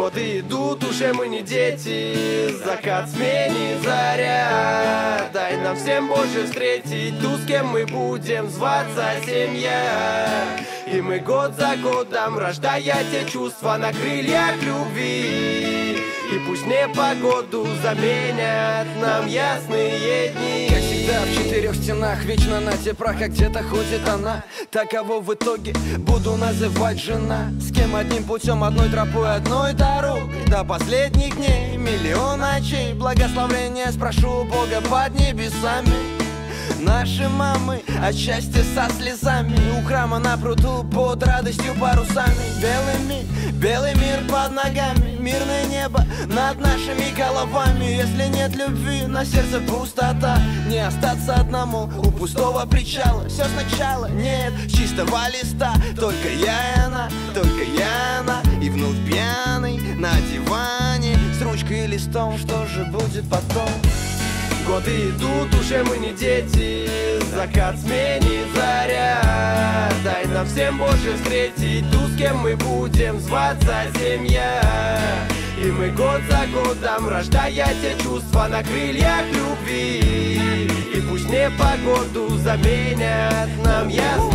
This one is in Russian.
Годы идут, уже мы не дети, закат сменит заря. Дай нам всем больше встретить ту, с кем мы будем зваться семья. И мы год за годом, рождая те чувства на крыльях любви. И пусть непогоду заменят нам ясные дни. Как всегда в четырех стенах, вечно на теплах, а где-то ходит она. Так кого в итоге буду называть жена. С кем одним путем, одной тропой, одной дорогой. До последних дней, миллион ночей. Благословения спрошу у Бога под небесами. Наши мамы от счастья со слезами. У храма на пруду под радостью парусами. Белый мир под ногами. Мирное небо над нашими головами. Если нет любви, на сердце пустота. Не остаться одному у пустого причала. Все сначала, нет, с чистого листа. Только я и она. И внук пьяный на диване с ручкой и листом. Что же будет потом? Годы идут, уже мы не дети, закат сменит заря. Дай нам всем больше встретить ту, с кем мы будем зваться семья. И мы год за годом, рождая те чувства на крыльях любви. И пусть непогоду заменят нам ясно